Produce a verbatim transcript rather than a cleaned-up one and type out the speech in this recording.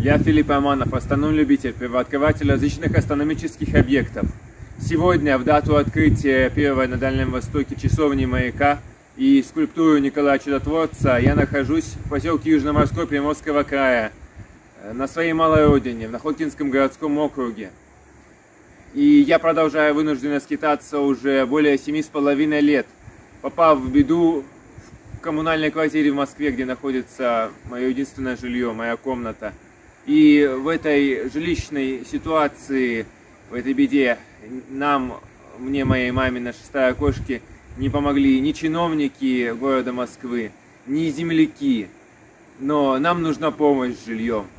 Я Филипп Аманов, астрономлюбитель, первооткрыватель различных астрономических объектов. Сегодня, в дату открытия первой на Дальнем Востоке часовни маяка и скульптуры Николая Чудотворца, я нахожусь в поселке Южноморской Приморского края, на своей малой родине, в Находкинском городском округе. И я продолжаю вынужденно скитаться уже более семи с половиной лет, попав в беду в коммунальной квартире в Москве, где находится мое единственное жилье, моя комната. И в этой жилищной ситуации, в этой беде, нам, мне, моей маме, нашей старой кошке, не помогли ни чиновники города Москвы, ни земляки. Но нам нужна помощь с жильем.